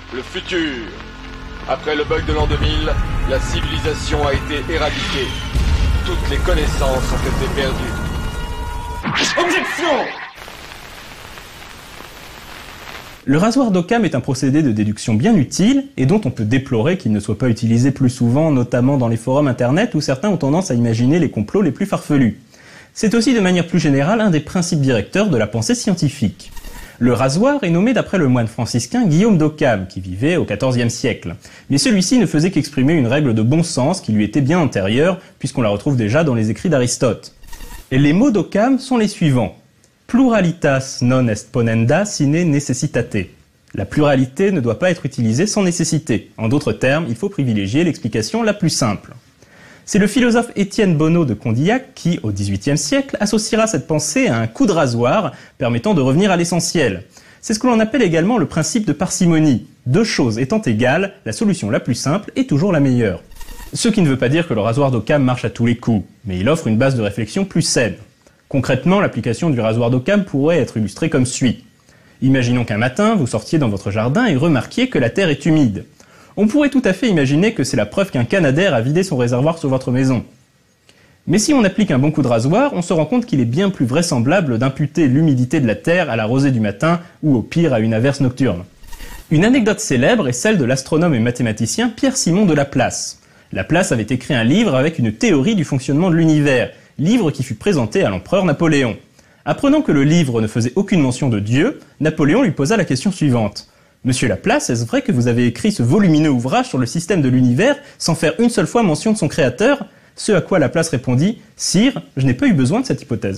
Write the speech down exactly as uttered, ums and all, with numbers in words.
le futur. Après le bug de l'an deux mille, la civilisation a été éradiquée. Toutes les connaissances ont été perdues. Objection! Le rasoir d'Occam est un procédé de déduction bien utile et dont on peut déplorer qu'il ne soit pas utilisé plus souvent, notamment dans les forums internet où certains ont tendance à imaginer les complots les plus farfelus. C'est aussi de manière plus générale un des principes directeurs de la pensée scientifique. Le rasoir est nommé d'après le moine franciscain Guillaume d'Occam, qui vivait au quatorzième siècle. Mais celui-ci ne faisait qu'exprimer une règle de bon sens qui lui était bien antérieure, puisqu'on la retrouve déjà dans les écrits d'Aristote. Et les mots d'Occam sont les suivants. Pluralitas non est ponenda sine necessitate. La pluralité ne doit pas être utilisée sans nécessité. En d'autres termes, il faut privilégier l'explication la plus simple. C'est le philosophe Étienne Bonneau de Condillac qui, au dix-huitième siècle, associera cette pensée à un coup de rasoir permettant de revenir à l'essentiel. C'est ce que l'on appelle également le principe de parcimonie. Deux choses étant égales, la solution la plus simple est toujours la meilleure. Ce qui ne veut pas dire que le rasoir d'Occam marche à tous les coups, mais il offre une base de réflexion plus saine. Concrètement, l'application du rasoir d'Occam pourrait être illustrée comme suit. Imaginons qu'un matin, vous sortiez dans votre jardin et remarquiez que la terre est humide. On pourrait tout à fait imaginer que c'est la preuve qu'un canadair a vidé son réservoir sur votre maison. Mais si on applique un bon coup de rasoir, on se rend compte qu'il est bien plus vraisemblable d'imputer l'humidité de la terre à la rosée du matin ou au pire à une averse nocturne. Une anecdote célèbre est celle de l'astronome et mathématicien Pierre-Simon de Laplace. Laplace avait écrit un livre avec une théorie du fonctionnement de l'univers, livre qui fut présenté à l'empereur Napoléon. Apprenant que le livre ne faisait aucune mention de Dieu, Napoléon lui posa la question suivante. « Monsieur Laplace, est-ce vrai que vous avez écrit ce volumineux ouvrage sur le système de l'univers sans faire une seule fois mention de son créateur ?» Ce à quoi Laplace répondit « Sire, je n'ai pas eu besoin de cette hypothèse. »